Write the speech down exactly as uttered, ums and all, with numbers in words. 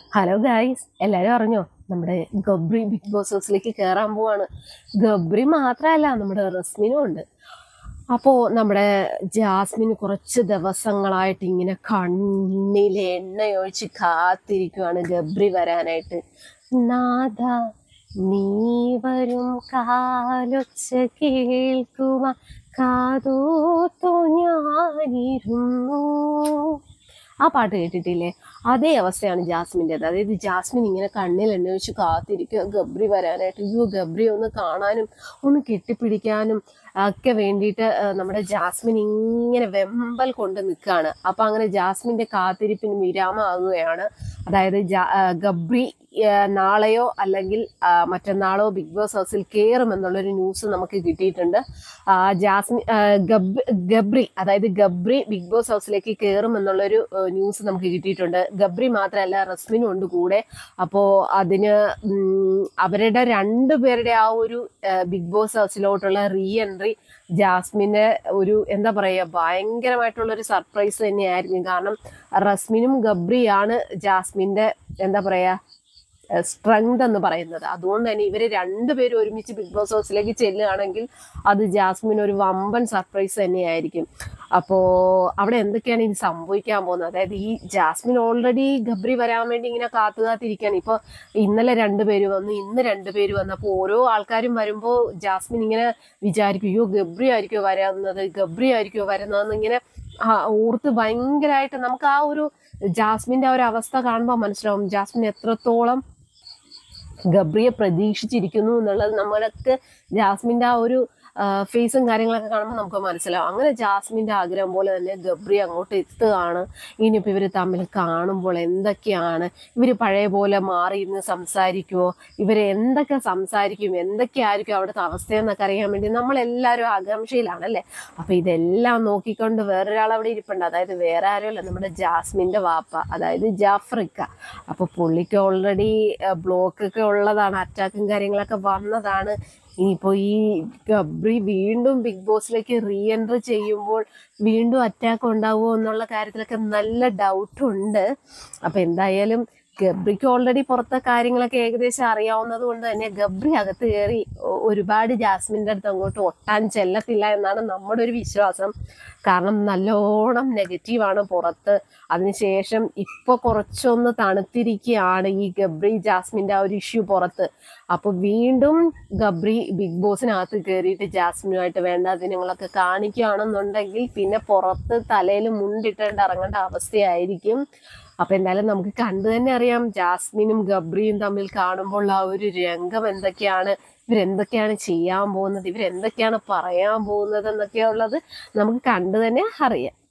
Hello guys, എല്ലാവരും അറിഞ്ഞോ? നമ്മുടെ ഗബ്രി ബിഗ് ബോസ് ഹൗസിലേക്ക് കയറാൻ പോവാണ്. ഗബ്രി മാത്രമല്ല, നമ്മുടെ റസ്മിനും ഉണ്ട്. അപ്പോൾ നമ്മുടെ ജാസ്മിന് കുറച്ച് ദിവസങ്ങളായിട്ട് ഇങ്ങനെ കണ്ണിൽ എണ്ണയൊഴിച്ച് കാത്തിരിക്കുവാണ് ഗബ്രി വരാനായിട്ട്. നാഥ നീ വരും കാലൊച്ച കേൾക്കുവാൻ കാതോത്തോ ഞാനിരുന്നു. ആ പാട്ട് കേട്ടിട്ടില്ലേ? അതേ അവസ്ഥയാണ് ജാസ്മിൻ്റെത്. അതായത് ജാസ്മിൻ ഇങ്ങനെ കണ്ണിൽ എണ്ണ വെച്ച് കാത്തിരിക്കുക ഗബ്രി വരാനായിട്ട്. അയ്യോ, ഗബ്രി ഒന്ന് കാണാനും ഒന്ന് കെട്ടിപ്പിടിക്കാനും ഒക്കെ വേണ്ടിയിട്ട് നമ്മുടെ ജാസ്മിൻ ഇങ്ങനെ വെമ്പൽ കൊണ്ട് നിൽക്കുകയാണ്. അപ്പം അങ്ങനെ ജാസ്മിൻ്റെ കാത്തിരിപ്പിന് വിരാമമാകുകയാണ്. അതായത് ജാ ഗബ്രി നാളെയോ അല്ലെങ്കിൽ മറ്റന്നാളോ ബിഗ് ബോസ് ഹൗസിൽ കയറുമെന്നുള്ളൊരു ന്യൂസ് നമുക്ക് കിട്ടിയിട്ടുണ്ട്. ജാസ്മിൻ ഗബ് ഗബ്രി അതായത് ഗബ്രി ബിഗ് ബോസ് ഹൗസിലേക്ക് കയറുമെന്നുള്ളൊരു ന്യൂസ് നമുക്ക് കിട്ടിയിട്ടുണ്ട്. ഗബ്രി മാത്രമല്ല, റസ്മിനും ഉണ്ട് കൂടെ. അപ്പോൾ അതിന് അവരുടെ രണ്ടുപേരുടെ ആ ഒരു ബിഗ് ബോസ് ഹൗസിലോട്ടുള്ള റീ എൻട്രി ജാസ്മിന് ഒരു എന്താ പറയുക, ഭയങ്കരമായിട്ടുള്ളൊരു സർപ്രൈസ് തന്നെയായിരിക്കും. കാരണം റസ്മിനും ഗബ്രിയാണ് ജാസ്മിൻ്റെ എന്താ പറയുക സ്ട്രെങ്ത് എന്ന് പറയുന്നത്. അതുകൊണ്ട് തന്നെ ഇവർ രണ്ടുപേരും ഒരുമിച്ച് ബിഗ് ബോസ് ഹൗസിലേക്ക് ചെല്ലുകയാണെങ്കിൽ അത് ജാസ്മിന് ഒരു വമ്പൻ സർപ്രൈസ് തന്നെയായിരിക്കും. അപ്പോൾ അവിടെ എന്തൊക്കെയാണ് ഇനി സംഭവിക്കാൻ പോകുന്നത്? അതായത് ഈ ജാസ്മിൻ ഓൾറെഡി ഗബ്രി വരാൻ വേണ്ടി ഇങ്ങനെ കാത്തു കാത്തിരിക്കുകയാണ്. ഇപ്പോൾ ഇന്നലെ രണ്ടുപേര് വന്നു, ഇന്ന് രണ്ടുപേര് വന്നു. അപ്പോൾ ഓരോ ആൾക്കാരും വരുമ്പോൾ ജാസ്മിൻ ഇങ്ങനെ വിചാരിക്കും, അയ്യോ ഗബ്രി ആയിരിക്കുമോ വരുന്നത്, ഗബ്രി ആയിരിക്കുമോ വരുന്നതെന്ന് ഇങ്ങനെ ഓർത്ത് ഭയങ്കരമായിട്ട് നമുക്ക് ആ ഒരു ജാസ്മിൻ്റെ ആ ഒരു അവസ്ഥ കാണുമ്പോൾ മനസ്സിലാവും ജാസ്മിൻ എത്രത്തോളം ഗബ്രിയെ പ്രതീക്ഷിച്ചിരിക്കുന്നു എന്നുള്ളത്. നമ്മൾക്ക് ജാസ്മിൻ്റെ ആ ഒരു ഫേസും കാര്യങ്ങളൊക്കെ കാണുമ്പോൾ നമുക്ക് മനസ്സിലാവും. അങ്ങനെ ജാസ്മിൻ്റെ ആഗ്രഹം പോലെ തന്നെ ഗബ്രി അങ്ങോട്ട് എത്തുകയാണ്. ഇനിയിപ്പോൾ ഇവർ തമ്മിൽ കാണുമ്പോൾ എന്തൊക്കെയാണ്, ഇവർ പഴയ പോലെ മാറിയിരുന്ന് സംസാരിക്കുമോ, ഇവർ എന്തൊക്കെ സംസാരിക്കും, എന്തൊക്കെയായിരിക്കും അവിടുത്തെ അവസ്ഥയെന്നൊക്കെ അറിയാൻ വേണ്ടി നമ്മളെല്ലാവരും ആകാംക്ഷയിലാണല്ലേ. അപ്പോൾ ഇതെല്ലാം നോക്കിക്കൊണ്ട് വേറൊരാൾ അവിടെ ഇരിപ്പുണ്ട്. അതായത് വേറെ ആരുമല്ല, നമ്മുടെ ജാസ്മിൻ്റെ വാപ്പ, അതായത് ജാഫ്രിക്ക. അപ്പോൾ പുള്ളിക്ക് ഓൾറെഡി ബ്ലോക്കൊക്കെ ഉള്ളതാണ്, അറ്റാക്കും കാര്യങ്ങളൊക്കെ വന്നതാണ്. ഇനിയിപ്പോൾ ഈ ഗബ്രി വീണ്ടും ബിഗ് ബോസിലേക്ക് റീ എൻട്രി ചെയ്യുമ്പോൾ വീണ്ടും അറ്റാക്ക് ഉണ്ടാവുമോ എന്നുള്ള കാര്യത്തിലൊക്കെ നല്ല ഡൗട്ടുണ്ട്. അപ്പോൾ എന്തായാലും ഗബ്രിക്ക് ഓൾറെഡി പുറത്തെ കാര്യങ്ങളൊക്കെ ഏകദേശം അറിയാവുന്നത് കൊണ്ട് തന്നെ ഗബ്രി അകത്ത് കയറി ഒരുപാട് ജാസ്മിൻ്റെ അടുത്ത് അങ്ങോട്ട് ഒട്ടാൻ ചെല്ലത്തില്ല എന്നാണ് നമ്മുടെ ഒരു വിശ്വാസം. കാരണം നല്ലോണം നെഗറ്റീവാണ് പുറത്ത്. അതിനുശേഷം ഇപ്പോൾ കുറച്ചൊന്ന് തണുത്തിരിക്കുകയാണ് ഈ ഗബ്രി ജാസ്മിൻ്റെ ആ ഒരു ഇഷ്യൂ പുറത്ത്. അപ്പോൾ വീണ്ടും ഗബ്രി ബിഗ് ബോസിനകത്ത് കയറിയിട്ട് ജാസ്മിനുമായിട്ട് വേണ്ട ദിനങ്ങളൊക്കെ കാണിക്കുകയാണെന്നുണ്ടെങ്കിൽ പിന്നെ പുറത്ത് തലയിൽ മുണ്ടിട്ടേണ്ട ഇറങ്ങേണ്ട അവസ്ഥയായിരിക്കും. അപ്പം എന്തായാലും നമുക്ക് കണ്ടു തന്നെ അറിയാം ജാസ്മിനും ഗബ്രിയും തമ്മിൽ കാണുമ്പോൾ ആ ഒരു രംഗം എന്തൊക്കെയാണ്, ഇവരെന്തൊക്കെയാണ് ചെയ്യാൻ പോകുന്നത്, ഇവരെന്തൊക്കെയാണ് പറയാൻ പോകുന്നത് എന്നൊക്കെയുള്ളത് നമുക്ക് കണ്ടു തന്നെ അറിയാം.